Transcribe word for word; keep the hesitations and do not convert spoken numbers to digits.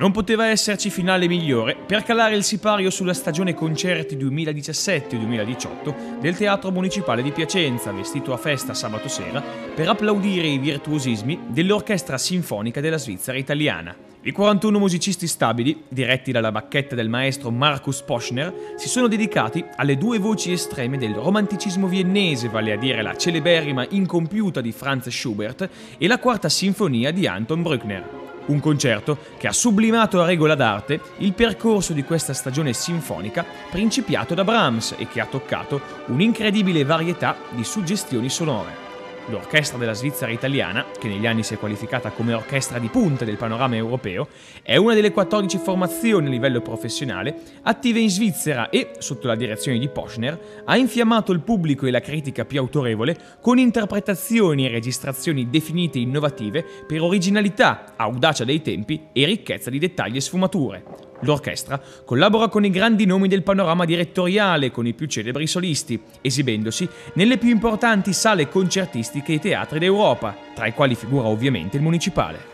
Non poteva esserci finale migliore per calare il sipario sulla stagione concerti duemiladiciassette duemiladiciotto del Teatro Municipale di Piacenza, vestito a festa sabato sera per applaudire i virtuosismi dell'Orchestra Sinfonica della Svizzera Italiana. I quarantuno musicisti stabili, diretti dalla bacchetta del maestro Markus Poschner, si sono dedicati alle due voci estreme del romanticismo viennese, vale a dire la celeberrima Incompiuta di Franz Schubert e la Quarta Sinfonia di Anton Bruckner. Un concerto che ha sublimato a regola d'arte il percorso di questa stagione sinfonica principiato da Brahms e che ha toccato un'incredibile varietà di suggestioni sonore. L'Orchestra della Svizzera Italiana, che negli anni si è qualificata come orchestra di punta del panorama europeo, è una delle quattordici formazioni a livello professionale attive in Svizzera e, sotto la direzione di Poschner, ha infiammato il pubblico e la critica più autorevole con interpretazioni e registrazioni definite innovative per originalità, audacia dei tempi e ricchezza di dettagli e sfumature. L'orchestra collabora con i grandi nomi del panorama direttoriale e con i più celebri solisti, esibendosi nelle più importanti sale concertistiche e teatri d'Europa, tra i quali figura ovviamente il Municipale.